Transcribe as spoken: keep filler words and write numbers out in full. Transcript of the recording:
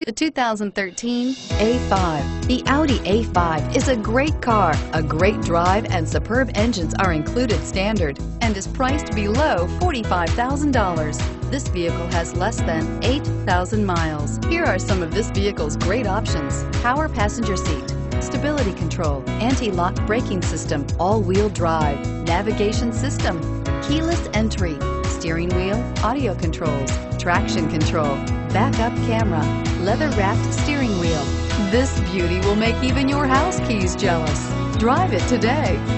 The two thousand thirteen A five. The Audi A five is a great car. A great drive and superb engines are included standard and is priced below forty-five thousand dollars. This vehicle has less than eight thousand miles. Here are some of this vehicle's great options: power passenger seat, stability control, anti-lock braking system, all-wheel drive, navigation system, keyless entry, steering wheel audio controls, traction control, backup camera, leather-wrapped steering wheel. This beauty will make even your house keys jealous. Drive it today.